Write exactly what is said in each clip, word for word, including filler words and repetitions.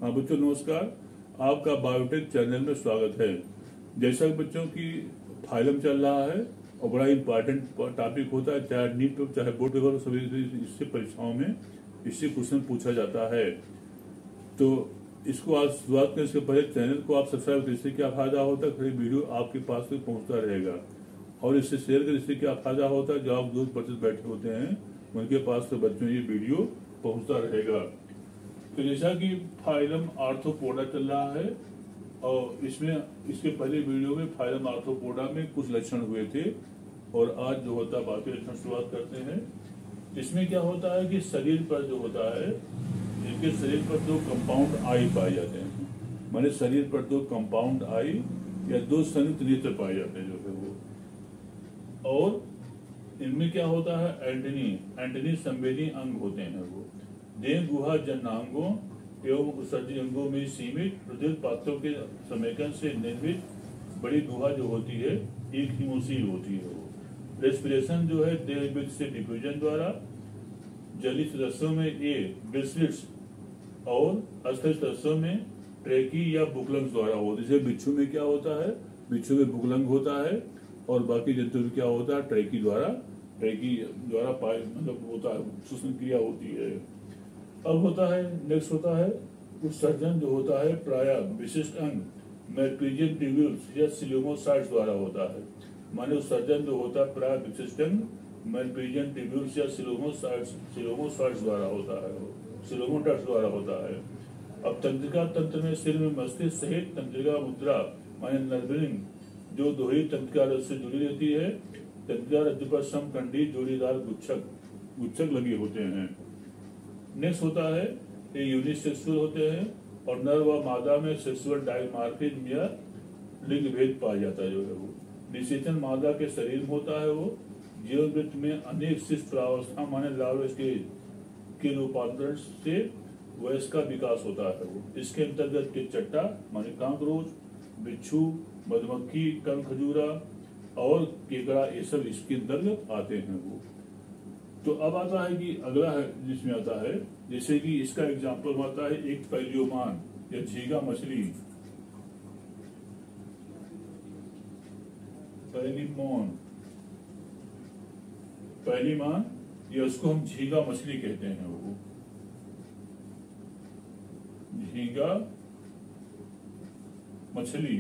हाँ बच्चों नमस्कार, आपका बायोटेक चैनल में स्वागत है। जैसा कि बच्चों की फाइलम चल रहा है और बड़ा इम्पोर्टेंट टॉपिक होता है, चाहे नीट पेपर चाहे बोर्ड पेपर, सभी इससे परीक्षाओं में इससे क्वेश्चन पूछा जाता है। तो इसको आज शुरुआत करने से पहले चैनल को आप सब्सक्राइब करें, इससे क्या फायदा होता है, फिर वीडियो आपके पास तक पहुंचता रहेगा। और इससे शेयर करें, इससे क्या फायदा होता है, जो आप दूर बच्चे बैठे होते हैं उनके पास तो बच्चों ये वीडियो पहुंचता रहेगा। तो जैसा कि फाइलम आर्थ्रोपोडा चल रहा है और इसमें इसके पहले वीडियो में फाइलम आर्थ्रोपोडा में कुछ लक्षण हुए थे और आज जो होता है बाकी लक्षण शुरुआत करते हैं। इसमें क्या होता है कि शरीर पर जो होता है, इनके शरीर पर दो कंपाउंड आई पाए जाते हैं, माने शरीर पर दो कंपाउंड आई या दो संयुक्त नेत्र पाए जाते हैं जो है वो। और इनमें क्या होता है, एंटनी एंटनी संवेदी अंग होते हैं वो। देह गुहा जन्नांगों एवं उत्सर्जी अंगों में सीमित प्रद्युत पात्रों के समेकन से निर्मित बड़ी गुहा जो होती है एक हिमोसील होती है वो। रेस्पिरेशन जो है देह वृत्त से डिफ्यूजन द्वारा, जलीय सदस्यों में ए ब्रिसलिट्स और अस्थिर सदस्यों में ट्रेकी या बुकलंग द्वारा होती है। जैसे बिच्छू में क्या होता है, बिच्छू में बुकलंग होता है और बाकी जंतु में क्या होता है, ट्रेकी द्वारा ट्रेकी द्वारा पाए मतलब होता है, श्वसन क्रिया होती है। अब होता है नेक्स्ट होता है उत्सर्जन जो होता है प्राय विशिष्ट अंग मेल्पिजियन ट्यूब्यूल्स या सिलोमोसाइट्स द्वारा होता है। माने उत्सर्जन जो होता है प्राय विशिष्ट अंग मेल्पिजियन ट्यूब्यूल्स या सिलोमोसाइट्स सिलोमोसाइट्स द्वारा होता है, सिलोमोडक्ट्स द्वारा होता है। अब तंत्रिका तंत्र में सिर में मस्तिष्क सहित तंत्रिका मुद्रा माने नर्वरिंग जो दोहरी तंत्रिका रज्जु से जुड़ी रहती है। तंत्रिका रज्जु पर समखंडी जोड़ीदार गुच्छक गुच्छक लगे होते हैं। नेक्स्ट होता है ये यूनिसेक्सुअल होते हैं और नर व मादा में सेक्सुअल डायमार्फिज्म या लिंग भेद पाया जाता है जो है वो। निषेचन मादा के शरीर में होता है वो। जीवन वृत्त में अनेक शिष्ट प्रावस्था माने लार्वा स्टेज के रूपांतरण से वयस्क का विकास होता है वो। इसके अंतर्गत के चट्टा माने कांकरोच, बिच्छू, मधुमक्खी, कण खजूरा और केकड़ा ये सब इसके अंतर्गत आते हैं वो। तो अब आता है कि अगला है जिसमें आता है, जैसे कि इसका एग्जाम्पल आता है एक पैलियोमान या झींगा मछली, पैलिमोन पैलिमान या उसको हम झींगा मछली कहते हैं वो। झींगा मछली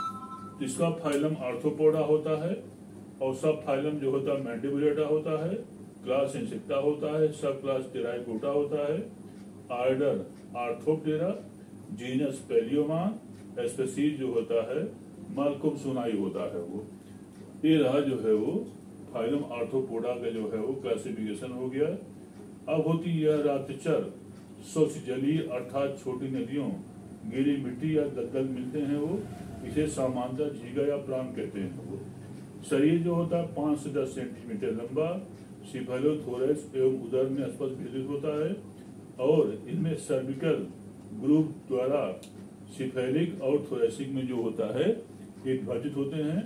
जिसका फाइलम आर्थ्रोपोडा होता है और सब फाइलम जो होता है मैंडिबुलेटा होता है, क्लास इंसेक्टा होता है, सब क्लास टेराइकोटा होता है, order Orthoptera, genus Palaemon, species जो होता है मालकोमसोनाई होता है वो। ये रहा जो है वो फाइलम आर्थ्रोपोडा का जो है वो क्लासिफिकेशन हो गया। अब होती यह रातचर स्वच्छ जलीय अर्थात छोटी नदियों गीली मिट्टी या दलदल मिलते हैं वो, इसे सामान्यतः झींगा या प्राण कहते हैं वो। शरीर जो होता है पांच से दस सेंटीमीटर लंबा, सिफेलोथोरैक्स एवं उदर में स्पष्ट विभाजित होता है और इनमें सर्विकल ग्रुप द्वारा सिफेलिक और थोरेसिक में जो होता है ये विभाजित होते हैं।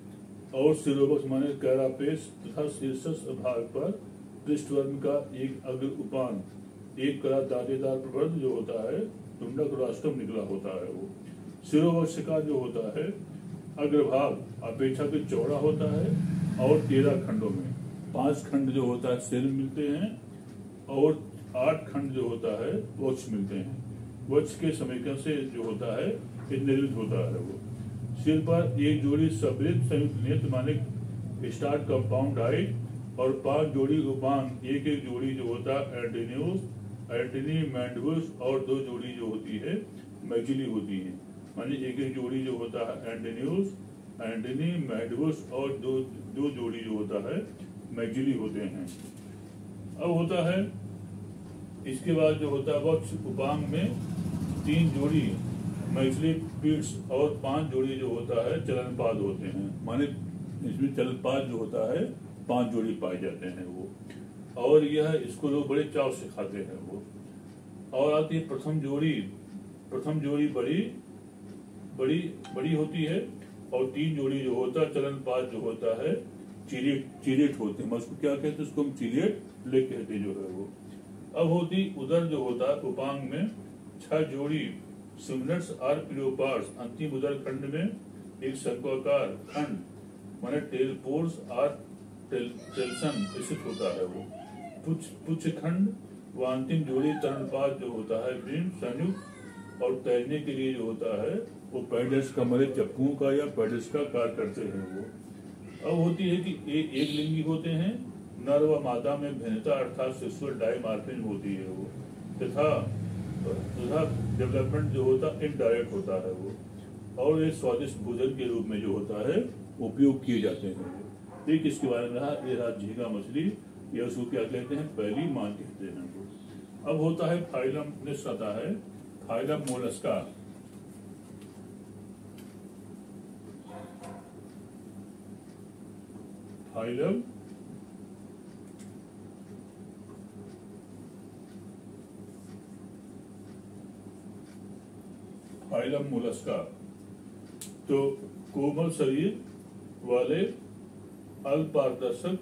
और सिरोबक्स माने कैरापेस तथा शीर्षस्थ भाग पर पृष्ठवर्म का एक अग्र उपान एक कला दादेदार प्रबंध जो होता है तुंडक राष्ट्रम निकला होता है वो। सिरोवक्ष का जो होता है अग्रभाग अपेक्षाकृत चौड़ा होता है और तेरह खंडों में पांच खंड जो होता है सिर मिलते हैं और आठ खंड जो होता है वक्ष मिलते हैं। वक्ष के समेकन से जो होता है ये निर्मित होता है वो। सिर पर एक जोड़ी सबृत संयुक्त नेत्र माने स्टार्ट कंपाउंड आई और पांच जोड़ी उपांग, एक एक जोड़ी जो होता है एंटेन्यूस एंटेनी मैंडिबुलस और दो जोड़ी जो होती है मैक्सिली होती है। माने एक एक जोड़ी जो होता है एंटेन्यूस एंटेनी मैंडिबुलस और दो दो जोड़ी जो होता है मैक्सिली होते हैं। अब होता है इसके बाद जो होता है वक्ष उपांग में तीन जोड़ी मैक्सिली पीट्स और पांच जोड़ी जो होता है चलनपाद होते हैं। माने इसमें चलनपाद जो होता है पांच जोड़ी पाए जाते हैं वो। और यह इसको लोग बड़े चाव से खाते हैं वो। और आती है प्रथम जोड़ी, प्रथम जोड़ी बड़ी बड़ी बड़ी होती है और तीन जोड़ी जो होता है चलनपाद जो होता है चिलेट चिलेट होते हैं। उसको क्या कहते हैं, उसको हम चिलेट लेग कहते हैं जो है वो। अब होती उदर जो होता है उपांग में छह जोड़ी सिमनट्स आर पिलोपार्स अंतिम उदर खंड में एक शंक्वाकार खंड माने टेलपोर्स आर टेल, टेल्सन स्थित होता है। वो पुच्छ पुच्छ खंड व अंतिम जोड़ी तरणपात जो होता है ब्रीम संयुक्त और तैरने के लिए जो होता है वो पैडल्स का मरे चप्पुओं का या पैडल्स का कार्य करते हैं। वो अब होती है कि ए, एक लिंगी होते हैं, नर व मादा में भिन्नता अर्थात सेक्सुअल डाइमॉर्फिज्म होती है वो, तथा तथा डेवलपमेंट जो होता है इनडायरेक्ट होता है वो, और एक स्वादिष्ट भोजन के रूप में जो होता है उपयोग किए जाते हैं। एक इसके बारे में रहा ये रहा झींगा मछली, या उसको क्या कहते हैं पहली मान कहते हैं वो। अब होता है फाइलम, नेक्स्ट आता है phylum Mollusca. Phylum phylum Mollusca तो कोमल शरीर वाले अल्पारदर्शक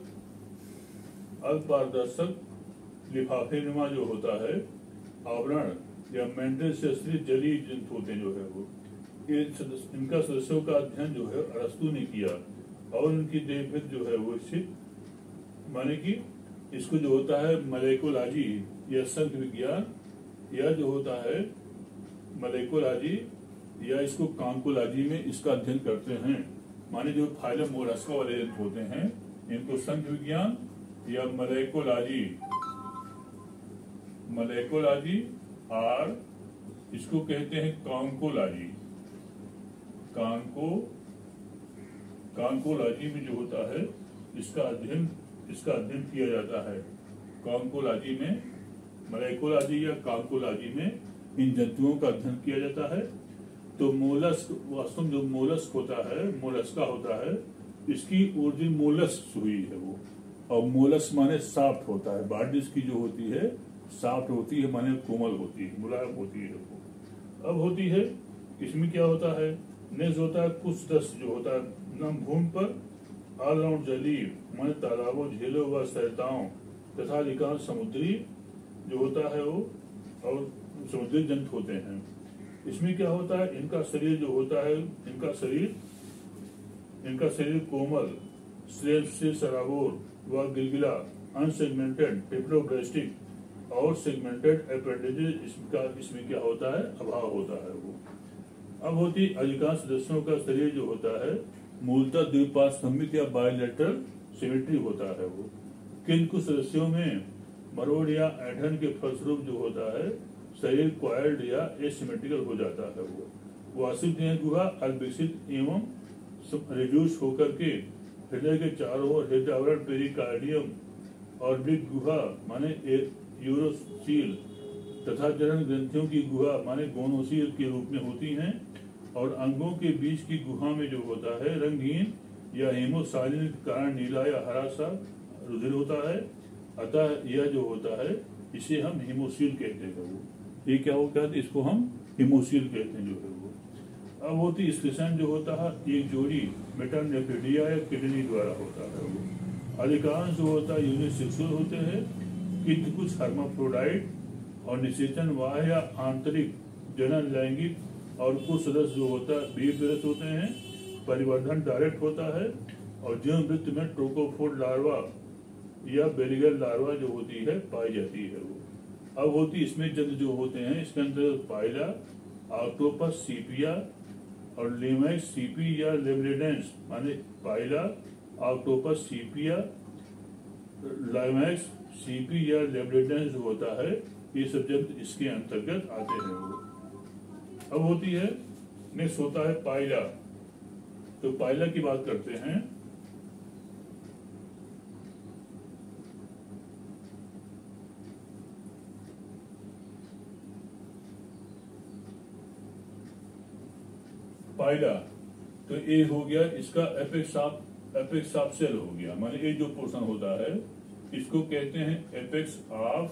अल्पारदर्शक लिफाफेनुमा जो होता है आवरण या मेंडल से स्थित जलीय जंतु होते जो है वो, ये इनका सदस्यों का अध्ययन जो है अरस्तु ने किया और उनकी देखरेख जो है वो स्थित माने कि इसको जो होता है मलेकोलॉजी या संघ विज्ञान या जो होता है मलेकोलॉजी या इसको कांकोलॉजी में इसका अध्ययन करते हैं। माने जो फाइलम मोलस्का वाले जंतु होते हैं इनको संघ विज्ञान या मलेकोलॉजी मलेकोलॉजी और इसको कहते हैं कांकोलॉजी। कांको कांकोलॉजी में जो होता है इसका अध्ययन इसका अध्ययन किया जाता है। कांकोलॉजी में मलेकोलॉजी या कांकोलॉजी में इन जंतुओं का अध्ययन किया जाता है। तो मोलस्क वास्तव में जो मोलस्क होता है मोलस्का होता है इसकी ओरिजिन मोलस्क हुई है वो, और मोलस्क माने सॉफ्ट होता है, बॉडी इसकी जो होती है सॉफ्ट होती है माने कोमल होती है, मुलायम होती है वो। अब होती है इसमें क्या होता है नेक्स्ट होता है कुछ दस जो होता है नम भूमि पर ऑलराउंड जलीय माने तालाबों झीलों व सरिताओं तथा अधिकांश समुद्री जो होता है वो और समुद्री जंतु होते हैं। इसमें क्या होता है इनका शरीर जो होता है इनका शरीर इनका शरीर कोमल श्रेष्ठ से सराबोर व गिलगिला अनसेगमेंटेड टिप्लोब्रेस्टिक और सेगमेंटेड एपेंडेजेस इसका इसमें क्या होता है अभाव होता है वो। अब होती अधिकांश सदस्यों का शरीर जो होता है मूलतः द्विपार्श्विक या बायलैटरल सिमेट्री होता है वो, किंतु सदस्यों में मरोड़ या ऐंठन के फलस्वरूप जो होता है शरीर क्वाइल्ड या एसिमेट्रिकल हो जाता है वो। वार्षिक देह गुहा अल्पविकसित एवं रिड्यूस होकर के हृदय के चारों ओर हृदय आवरण पेरिकार्डियम और बिग गुहा माने यूरोसील तथा जनन ग्रंथियों की गुहा माने गोनोसील के रूप में होती हैं, और अंगों के बीच की गुहा में जो होता है रंगहीन या हेमोसाइलिन के कारण नीला या हरा सा रुधिर होता है। अतः यह जो होता है इसे हम हिमोसील कहते हैं वो। ये क्या होता है इसको हम हिमोसील कहते हैं जो है वो। अब होती स्पेशन जो होता है एक जोड़ी मेटानेफिडिया या किडनी द्वारा होता है वो। अधिकांश जो होता है यूनिसेक्सुअल होते हैं, किंतु कुछ हर्माफ्रोडाइट और निषेचन बाह्य या आंतरिक जनन लैंगिक और कुछ सदस्य जो होता है बीफरस होते हैं। परिवर्धन डायरेक्ट होता है और जीवन वृत्त में ट्रोकोफोड लार्वा या बेलिगर लार्वा जो होती है पाई जाती है वो। अब होती इसमें जंतु जो होते हैं इसके अंदर पाइला ऑक्टोपस सीपिया और लेमैक्स सीपी या लेमलेडेंस माने पाइला ऑक्टोपस सीपिया लेमैक्स सीपी या लेमलेडेंस जो होता है ये सब जंतु इसके अंतर्गत आते हैं वो। अब होती है नेक्स्ट होता है पाइला। तो पाइला की बात करते हैं। पाइला तो ये हो गया इसका apex of apex of cell हो गया, माने ये जो पोर्शन होता है इसको कहते हैं apex of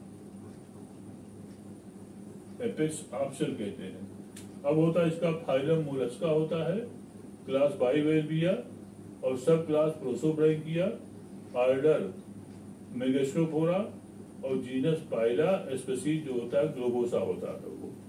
apex of cell कहते हैं। अब होता है इसका फाइलम मोलस्का होता है, क्लास बाइवेल्विया और सब क्लास प्रोसोब्रैंकिया, ऑर्डर मेगास्ट्रोफोरा और जीनस पाइला स्पीशीज जो होता है ग्लोबोसा होता है वो।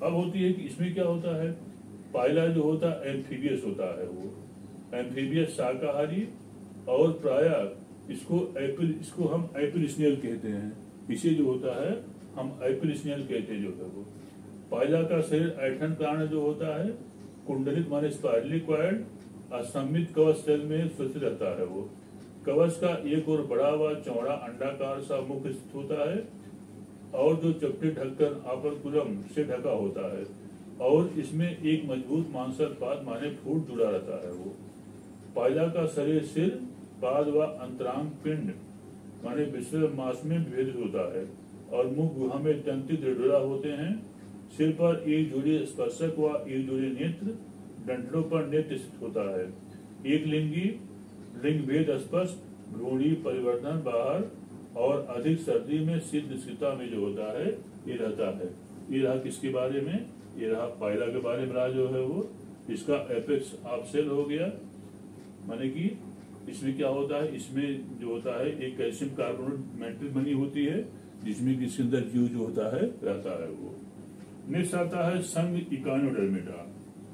अब होती है कि इसमें क्या होता है, पाइला जो होता है एम्फीबियस होता है, वो एम्फीबियस शाकाहारी, और प्रायः इसको एपिल इसको हम एपिलिस्नियल कहते हैं। इसे जो होता है हम एपिलिस्नियल कहते हैं जो है वो। पाइला का शरीर ऐठन कारण जो होता है कुंडलित माने स्पाइरली कॉइल्ड असममित कवच सेल में सुरक्षित रहता है। वो कवच का एक और बड़ा हुआ चौड़ा अंडाकार सा मुख स्थित होता है और जो चपटे ढक्कन आपर्कुलम से ढका होता है, और इसमें एक मजबूत मांसल पाद माने फूट जुड़ा रहता है। वो पाइला का शरीर सिर, पाद व अंतरांग पिंड माने विश्व मास में विभेदित होता है और मुख गुहा में तंतु दृढ़ होते हैं। सिर पर एक जोड़ी स्पर्शक व एक जोड़ी नेत्र, डंठलों पर नेत्र स्थित होता है। एक लिंगी लिंग भेद स्पष्ट, भ्रूणी परिवर्तन बाहर, और अधिक सर्दी में सिद्ध स्थिरता में जो होता है ये रहता है। ये रहा किसके बारे में, ये रहा पाइला के बारे में रहा जो है वो। इसका एपेक्स ऑफ सेल हो गया, माने कि इसमें क्या होता है, इसमें जो होता है एक कैल्शियम कार्बोनेट मैट्रिक्स बनी होती है जिसमें कि इसके अंदर जीव जो होता है रहता है वो। नेक्स्ट आता है संघ Echinodermata.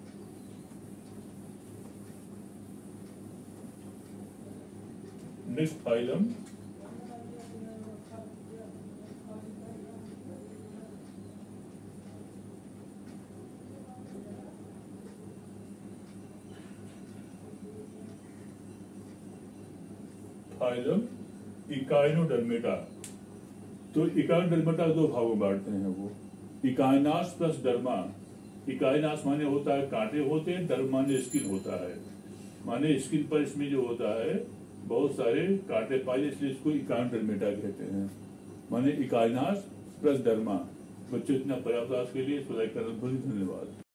Next phylum phylum Echinodermata. तो इकाइनोडर्मेटा दो भागों में बांटते हैं वो, इकाइनास प्लस डर्मा। इकाइनास माने होता है कांटे होते हैं, डर्मा माने स्किन होता है, माने स्किन पर इसमें जो होता है बहुत सारे कांटे पाए, इसलिए इसको इकाइनोडर्मेटा कहते हैं, माने इकाइनास प्लस डर्मा। बच्चों इतना पर्याप्त के लिए, धन्यवाद।